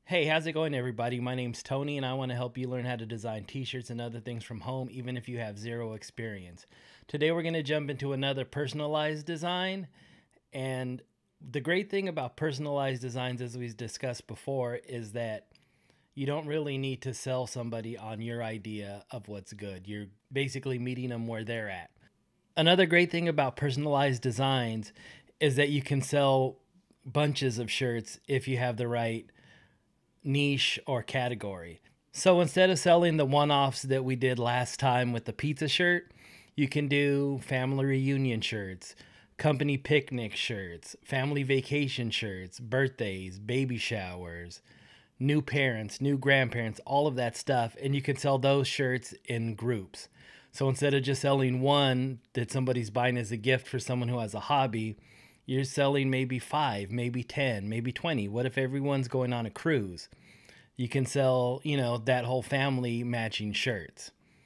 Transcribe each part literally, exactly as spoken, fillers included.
Hey, how's it going, everybody? My name's Tony, and I want to help you learn how to design t shirts and other things from home, even if you have zero experience. Today, we're going to jump into another personalized design. And the great thing about personalized designs, as we've discussed before, is that you don't really need to sell somebody on your idea of what's good. You're basically meeting them where they're at. Another great thing about personalized designs is that you can sell bunches of shirts if you have the right niche or category. So instead of selling the one offs that we did last time with the pizza shirt, you can do family reunion shirts, company picnic shirts, family vacation shirts, birthdays, baby showers, new parents, new grandparents, all of that stuff. And you can sell those shirts in groups. So instead of just selling one that somebody's buying as a gift for someone who has a hobby, you're selling maybe five, maybe ten, maybe twenty. What if everyone's going on a cruise? You can sell, you know, that whole family matching shirts.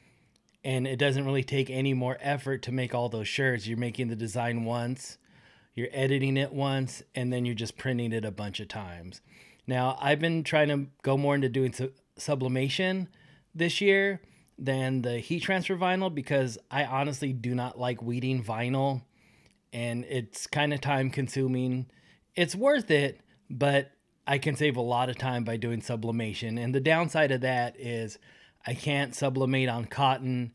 And it doesn't really take any more effort to make all those shirts. You're making the design once, you're editing it once, and then you're just printing it a bunch of times. Now, I've been trying to go more into doing su- sublimation this year than the heat transfer vinyl because I honestly do not like weeding vinyl, and it's kind of time consuming. It's worth it, but I can save a lot of time by doing sublimation. And the downside of that is I can't sublimate on cotton,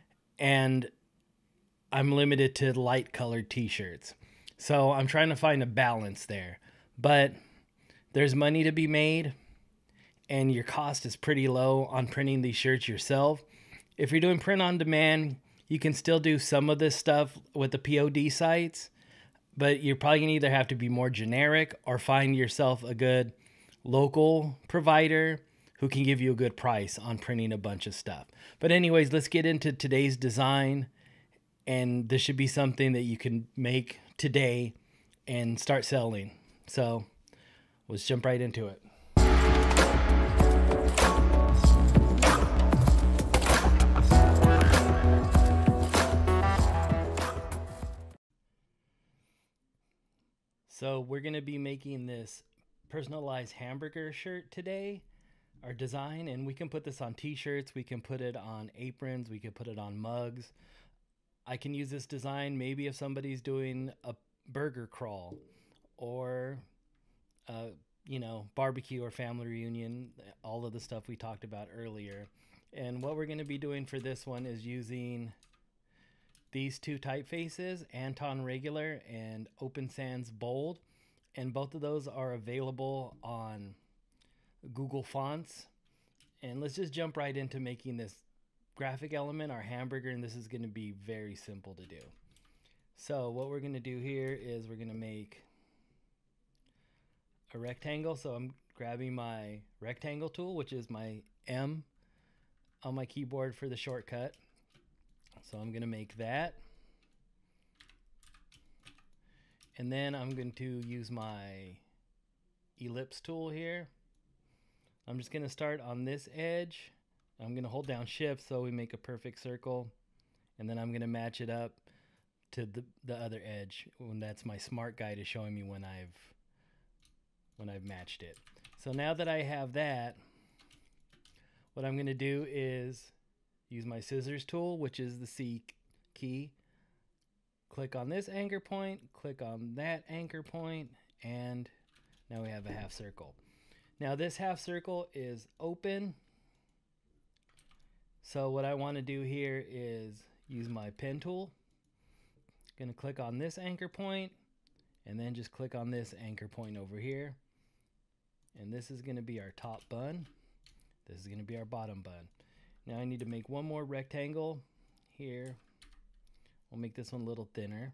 and I'm limited to light colored t-shirts. So I'm trying to find a balance there. But there's money to be made, and your cost is pretty low on printing these shirts yourself. If you're doing print on demand, you can still do some of this stuff with the P O D sites, but you're probably going to either have to be more generic or find yourself a good local provider who can give you a good price on printing a bunch of stuff. But anyways, let's get into today's design, and this should be something that you can make today and start selling. So let's jump right into it. So we're going to be making this personalized hamburger shirt today, our design, and we can put this on t-shirts, we can put it on aprons, we can put it on mugs. I can use this design maybe if somebody's doing a burger crawl or uh, you know, barbecue or family reunion, all of the stuff we talked about earlier. And what we're going to be doing for this one is using these two typefaces, Anton Regular and Open Sans Bold, and both of those are available on Google Fonts. And let's just jump right into making this graphic element, our hamburger, and this is going to be very simple to do. So what we're going to do here is we're going to make a rectangle. So I'm grabbing my rectangle tool, which is my M on my keyboard for the shortcut. So I'm going to make that. And then I'm going to use my ellipse tool here. I'm just going to start on this edge. I'm going to hold down shift so we make a perfect circle. And then I'm going to match it up to the, the other edge. And that's my smart guide is showing me when I've when I've matched it. So now that I have that, what I'm going to do is use my scissors tool, which is the C key. Click on this anchor point, click on that anchor point, and now we have a half circle. Now this half circle is open. So what I want to do here is use my pen tool. Going to click on this anchor point, and then just click on this anchor point over here. And this is going to be our top bun. This is going to be our bottom bun. Now I need to make one more rectangle here. We'll make this one a little thinner.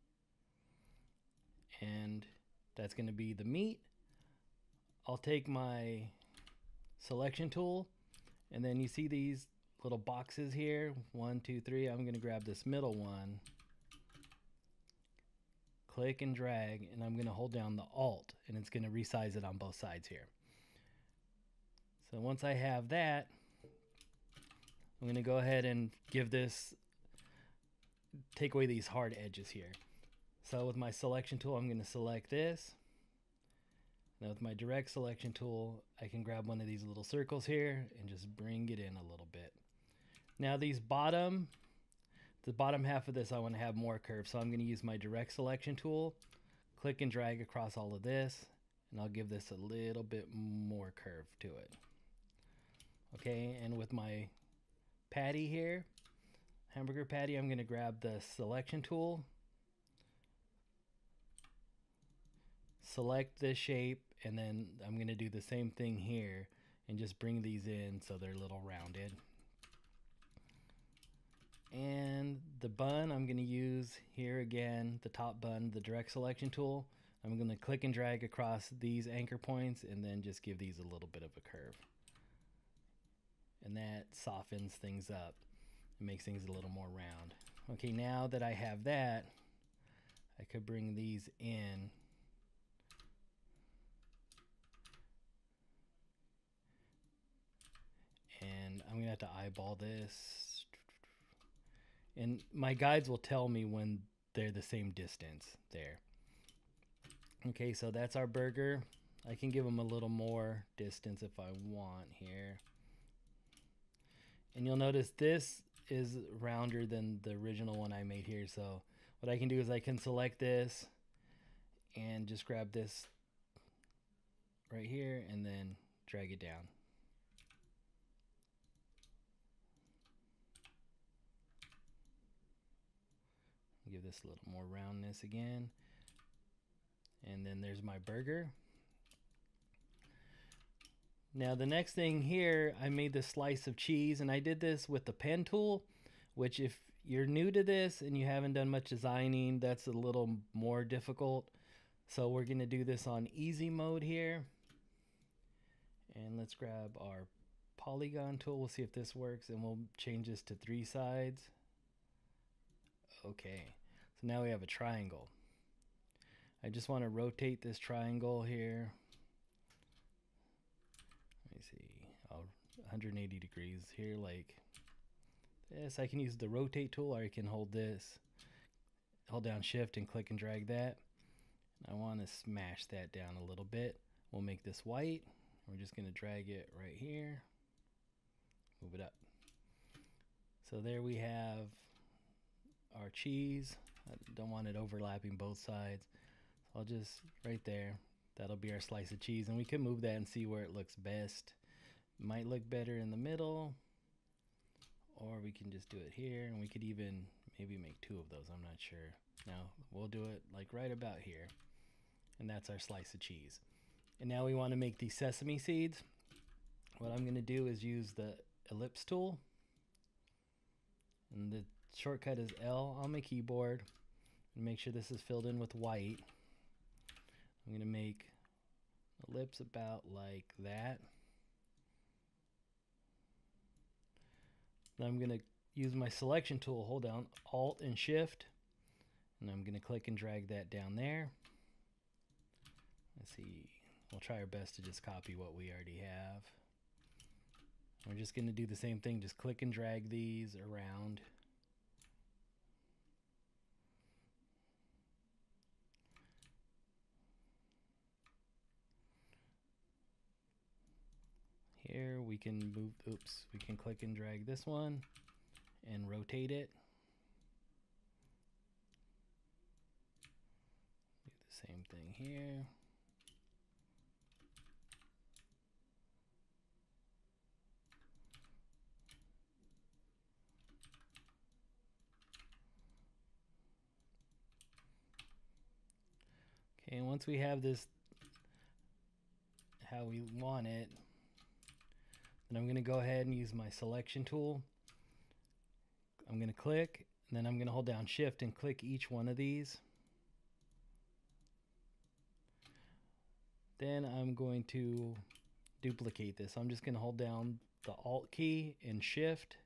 And that's going to be the meat. I'll take my selection tool, and then you see these little boxes here. One, two, three. I'm going to grab this middle one. Click and drag, and I'm going to hold down the Alt, and it's going to resize it on both sides here. So once I have that, I'm going to go ahead and give this, take away these hard edges here. So with my selection tool, I'm going to select this. Now with my direct selection tool, I can grab one of these little circles here and just bring it in a little bit. Now these bottom, the bottom half of this I want to have more curve, so I'm going to use my direct selection tool, click and drag across all of this, and I'll give this a little bit more curve to it. Okay, and with my patty here, hamburger patty, I'm going to grab the selection tool, select this shape, and then I'm going to do the same thing here and just bring these in so they're a little rounded. And the bun, I'm going to use here again, the top bun, the direct selection tool. I'm going to click and drag across these anchor points and then just give these a little bit of a curve. And that softens things up. It makes things a little more round. Okay, now that I have that, I could bring these in. And I'm gonna have to eyeball this. And my guides will tell me when they're the same distance there. Okay, so that's our burger. I can give them a little more distance if I want here. And you'll notice this is rounder than the original one I made here. So what I can do is I can select this and just grab this right here and then drag it down. Give this a little more roundness again. And then there's my burger. Now the next thing here, I made this slice of cheese, and I did this with the pen tool, which if you're new to this and you haven't done much designing, that's a little more difficult. So we're gonna do this on easy mode here. And let's grab our polygon tool. We'll see if this works, and we'll change this to three sides. Okay, so now we have a triangle. I just want to rotate this triangle here. Let me see, oh, one hundred eighty degrees here like this. I can use the rotate tool, or I can hold this, hold down shift and click and drag that. I want to smash that down a little bit. We'll make this white. We're just going to drag it right here, move it up. So there we have our cheese. I don't want it overlapping both sides. So I'll just right there, that'll be our slice of cheese, and we can move that and see where it looks best. Might look better in the middle, or we can just do it here, and we could even maybe make two of those, I'm not sure. Now we'll do it like right about here, and that's our slice of cheese. And now we want to make these sesame seeds. What I'm going to do is use the ellipse tool, and the shortcut is L on my keyboard, and make sure this is filled in with white. I'm going to make ellipse about like that. Then I'm going to use my selection tool, hold down Alt and Shift, and I'm going to click and drag that down there. Let's see, we'll try our best to just copy what we already have. We're just going to do the same thing, just click and drag these around. Here we can move, oops, we can click and drag this one and rotate it. Do the same thing here. Okay, and once we have this how we want it, then I'm going to go ahead and use my selection tool. I'm going to click, and then I'm going to hold down shift and click each one of these. Then I'm going to duplicate this. I'm just going to hold down the Alt key and shift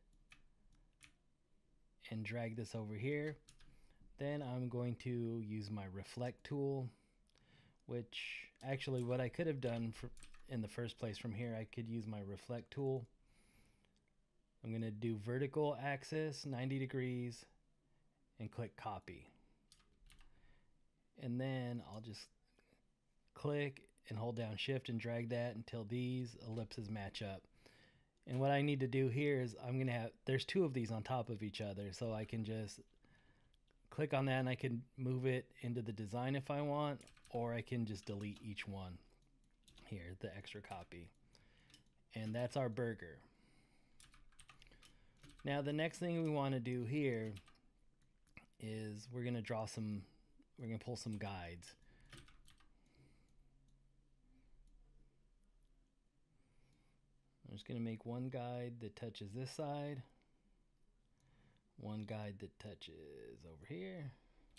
and drag this over here. Then I'm going to use my reflect tool, which actually what I could have done for in the first place from here, I could use my reflect tool. I'm going to do vertical axis ninety degrees and click copy. And then I'll just click and hold down shift and drag that until these ellipses match up. And what I need to do here is I'm gonna have, there's two of these on top of each other, so I can just click on that and I can move it into the design if I want, or I can just delete each one here, the extra copy. And that's our burger. Now the next thing we want to do here is we're going to draw some, we're going to pull some guides. I'm just going to make one guide that touches this side, one guide that touches over here.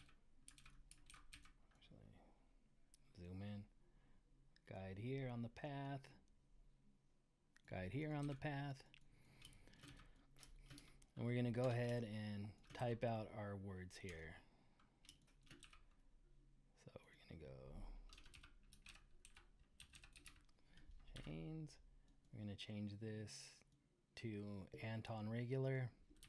Actually, zoom in. Guide here on the path, guide here on the path. And we're going to go ahead and type out our words here. So we're going to go chains. We're going to change this to Anton regular.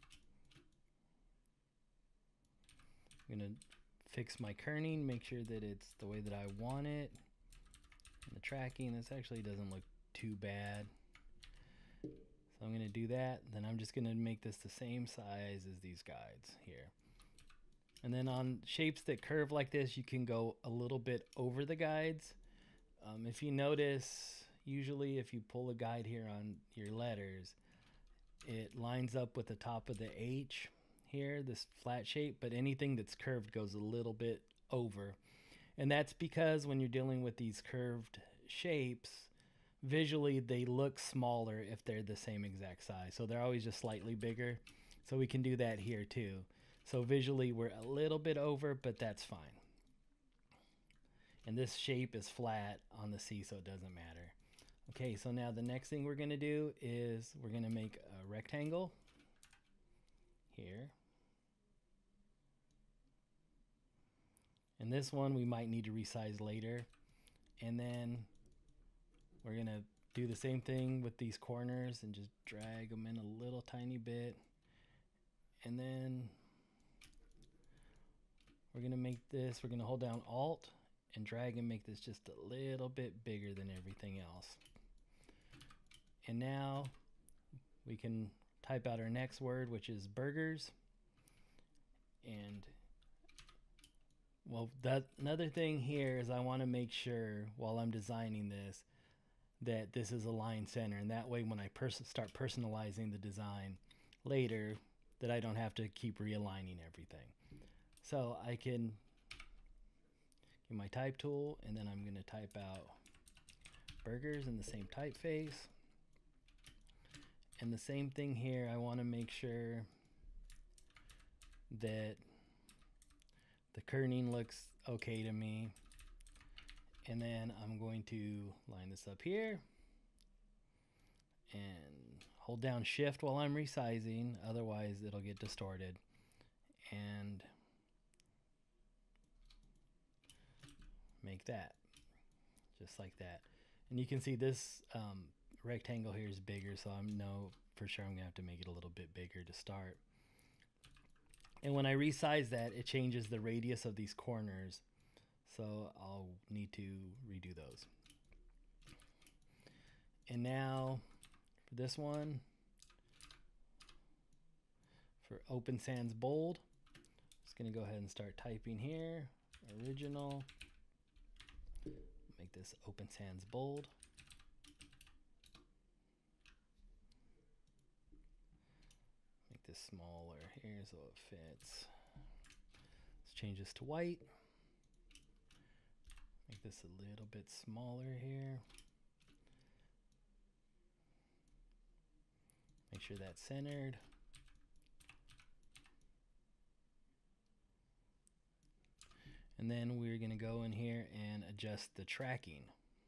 I'm going to fix my kerning, make sure that it's the way that I want it. And the tracking, this actually doesn't look too bad. So I'm going to do that. Then I'm just going to make this the same size as these guides here. And then on shapes that curve like this, you can go a little bit over the guides. Um, if you notice, usually if you pull a guide here on your letters, it lines up with the top of the H here, this flat shape, but anything that's curved goes a little bit over. And that's because when you're dealing with these curved shapes, visually they look smaller if they're the same exact size. So they're always just slightly bigger. So we can do that here too. So visually we're a little bit over, but that's fine. And this shape is flat on the C, so it doesn't matter. Okay, so now the next thing we're gonna do is we're gonna make a rectangle here. And this one we might need to resize later. And then we're gonna do the same thing with these corners and just drag them in a little tiny bit. And then we're gonna make this, we're gonna hold down Alt and drag and make this just a little bit bigger than everything else. And now we can type out our next word, which is burgers. And well, that another thing here is I want to make sure while I'm designing this that this is a line center, and that way when I pers start personalizing the design later, that I don't have to keep realigning everything. So I can get my type tool, and then I'm going to type out burgers in the same typeface. And the same thing here, I want to make sure that the kerning looks okay to me. And then I'm going to line this up here and hold down shift while I'm resizing, otherwise it'll get distorted. And make that just like that. And you can see this um, rectangle here is bigger, so I know for sure I'm gonna have to make it a little bit bigger to start. And when I resize that, it changes the radius of these corners, so I'll need to redo those. And now for this one, for Open Sans Bold, just gonna go ahead and start typing here, original, make this Open Sans Bold. Make this smaller here so it fits. Let's change this to white. Make this a little bit smaller here. Make sure that's centered. And then we're going to go in here and adjust the tracking.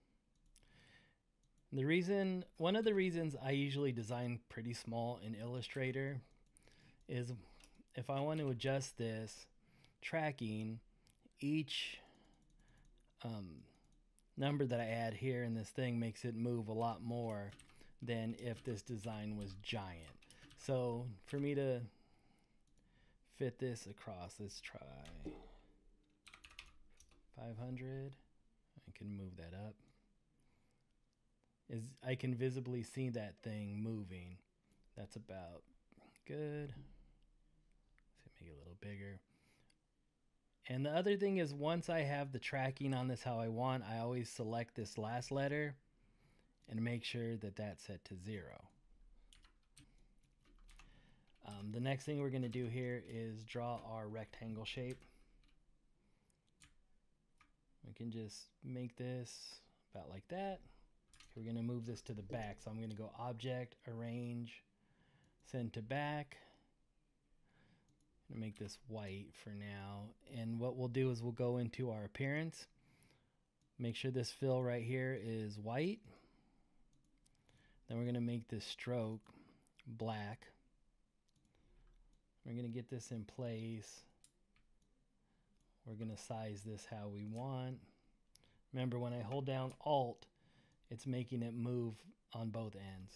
The reason, one of the reasons I usually design pretty small in Illustrator is if I want to adjust this tracking, each um, number that I add here in this thing makes it move a lot more than if this design was giant. So for me to fit this across, let's try five hundred. I can move that up. is I can visibly see that thing moving. That's about good. Let's make it a little bigger. And the other thing is, once I have the tracking on this how I want, I always select this last letter and make sure that that's set to zero. Um, the next thing we're going to do here is draw our rectangle shape. We can just make this about like that. We're going to move this to the back. So I'm going to go Object, Arrange, Send to Back. I'm going to make this white for now. And what we'll do is we'll go into our Appearance. Make sure this fill right here is white. Then we're going to make this stroke black. We're going to get this in place. We're going to size this how we want. Remember, when I hold down Alt, it's making it move on both ends.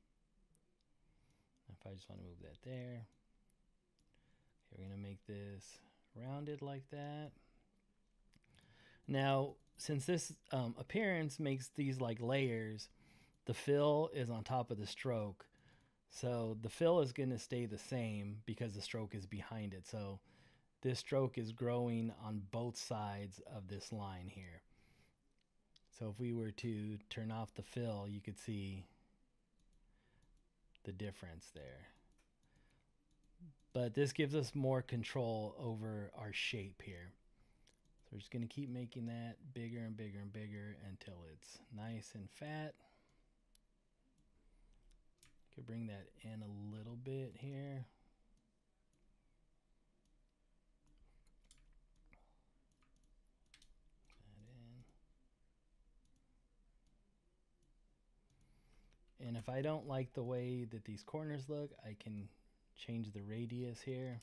If I just want to move that there. Okay, we're going to make this rounded like that. Now, since this um, appearance makes these like layers, the fill is on top of the stroke. So the fill is going to stay the same because the stroke is behind it. So this stroke is growing on both sides of this line here. So if we were to turn off the fill, you could see the difference there. But this gives us more control over our shape here. So we're just going to keep making that bigger and bigger and bigger until it's nice and fat. Could bring that in a little bit here. That in. And if I don't like the way that these corners look, I can change the radius here.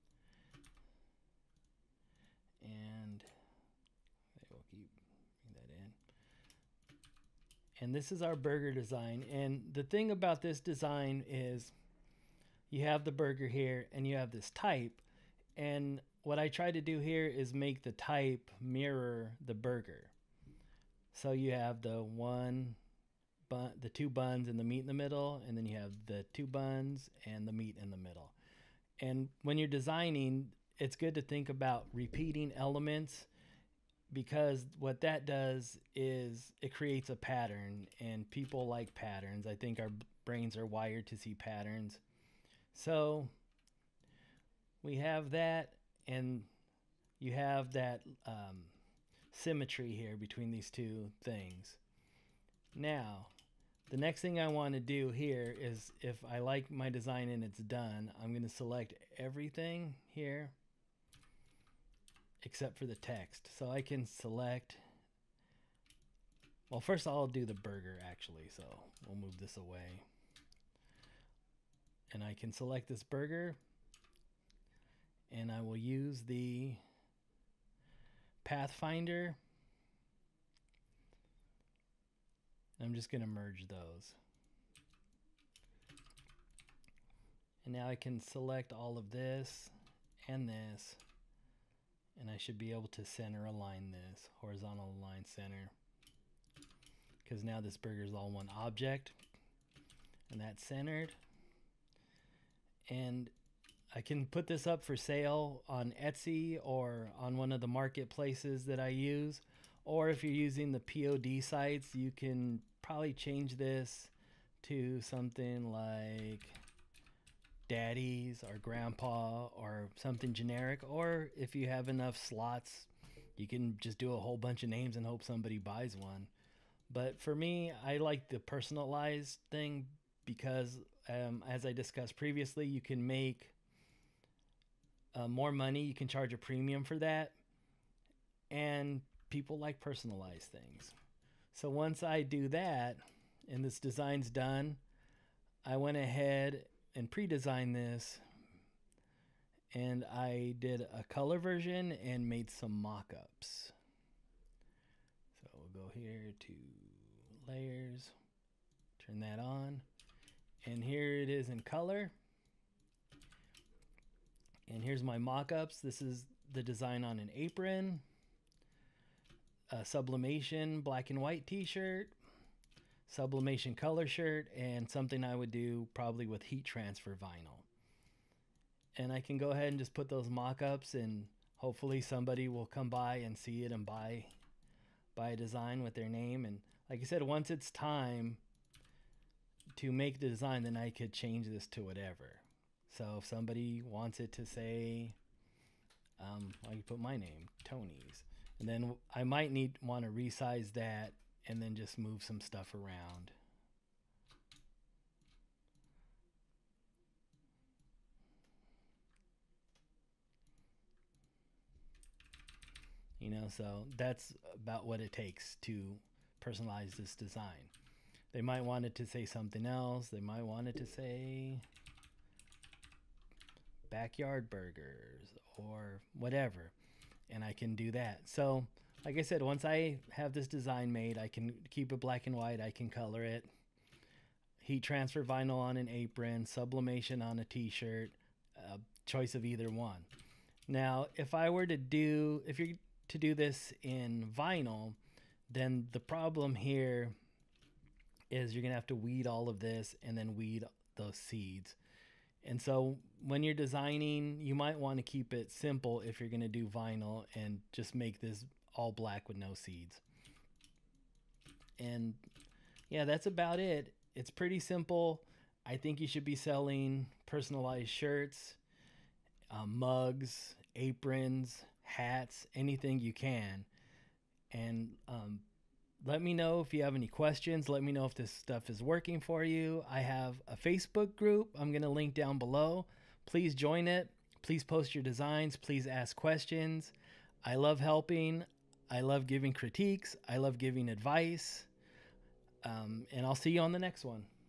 And we'll keep bring that in. And this is our burger design. And the thing about this design is you have the burger here and you have this type. And what I try to do here is make the type mirror the burger. So you have the one bun, the two buns and the meat in the middle, and then you have the two buns and the meat in the middle. And when you're designing, it's good to think about repeating elements, because what that does is it creates a pattern, and people like patterns. I think our brains are wired to see patterns. So we have that, and you have that um, symmetry here between these two things. Now, the next thing I want to do here is, if I like my design and it's done, I'm going to select everything here except for the text. So I can select, well, first I'll do the burger actually, so we'll move this away. And I can select this burger, and I will use the Pathfinder. I'm just going to merge those. And now I can select all of this and this, and I should be able to center align this, horizontal align center, because now this burger is all one object, and that's centered. And I can put this up for sale on Etsy or on one of the marketplaces that I use. Or if you're using the P O D sites, you can probably change this to something like Daddy's or Grandpa or something generic. Or if you have enough slots, you can just do a whole bunch of names and hope somebody buys one. But for me, I like the personalized thing because, um, as I discussed previously, you can make uh, more money. You can charge a premium for that. And people like personalized things. So once I do that and this design's done, I went ahead and pre-designed this, and I did a color version and made some mock-ups. So we'll go here to layers, turn that on, and here it is in color. And here's my mock-ups. This is the design on an apron, a sublimation black and white t-shirt, sublimation color shirt, and something I would do probably with heat transfer vinyl. And I can go ahead and just put those mock-ups, and hopefully somebody will come by and see it and buy buy a design with their name. And like I said, once it's time to make the design, then I could change this to whatever. So if somebody wants it to say, um, I can put my name, Tony's, and then I might need want to resize that and then just move some stuff around. You know, so that's about what it takes to personalize this design. They might want it to say something else. They might want it to say backyard burgers or whatever, and I can do that. So like I said, once I have this design made, I can keep it black and white. I can color it, heat transfer vinyl on an apron, sublimation on a t-shirt, uh, choice of either one. Now if I were to do if you're to do this in vinyl, then the problem here is you're gonna have to weed all of this and then weed those seeds. And so when you're designing, you might want to keep it simple if you're going to do vinyl and just make this all black with no seeds. And yeah, that's about it. It's pretty simple. I think you should be selling personalized shirts, um, mugs, aprons, hats, anything you can. And um, let me know if you have any questions. Let me know if this stuff is working for you. I have a Facebook group I'm going to link down below. Please join it. Please post your designs. Please ask questions. I love helping. I love giving critiques. I love giving advice. Um, and I'll see you on the next one.